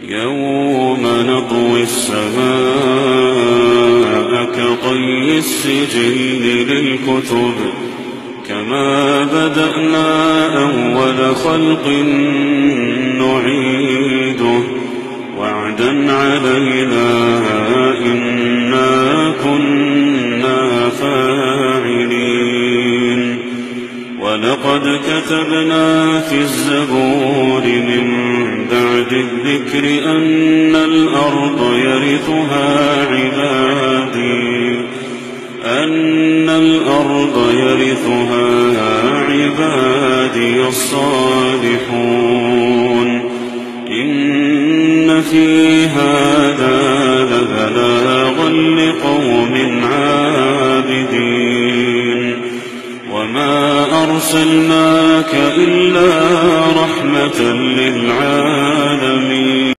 يوم نطوي السماء كطي السجل للكتب كما بدأنا أول خلق نعيده وعدا علينا إنا كنا فاعلين. ولقد كتبنا في الزبور من بعد الذكر أن الأرض يرثها عبادي الصالحون إن في هذا لبلاغا لقوم عابدين. وما أرسلناك إلا رحمة للعالمين.